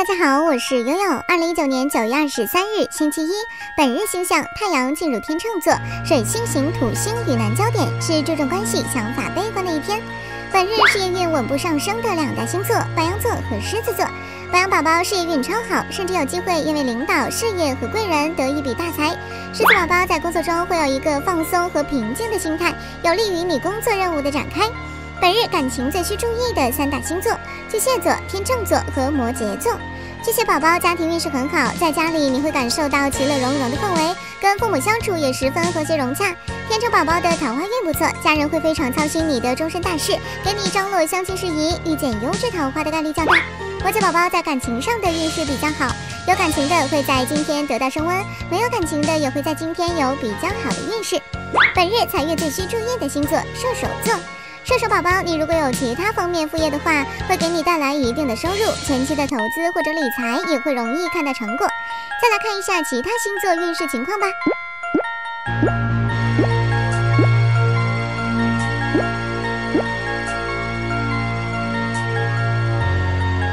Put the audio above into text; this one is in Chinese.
大家好，我是悠悠。2019年9月23日，星期一。本日星象：太阳进入天秤座，水星行土星与南交点，是注重关系、想法悲观的一天。本日事业运稳步上升的两大星座：白羊座和狮子座。白羊宝宝事业运超好，甚至有机会因为领导、事业和贵人得一笔大财。狮子宝宝在工作中会有一个放松和平静的心态，有利于你工作任务的展开。本日感情最需注意的三大星座：巨蟹座、天秤座和摩羯座。巨蟹宝宝家庭运势很好，在家里你会感受到其乐融融的氛围，跟父母相处也十分和谐融洽。天秤宝宝的桃花运不错，家人会非常操心你的终身大事，给你张罗相亲事宜，遇见优质桃花的概率较大。摩羯宝宝在感情上的运势比较好，有感情的会在今天得到升温，没有感情的也会在今天有比较好的运势。本日财运最需注意的星座：射手座。射手宝宝，你如果有其他方面副业的话，会给你带来一定的收入，前期的投资或者理财也会容易看到成果。再来看一下其他星座运势情况吧。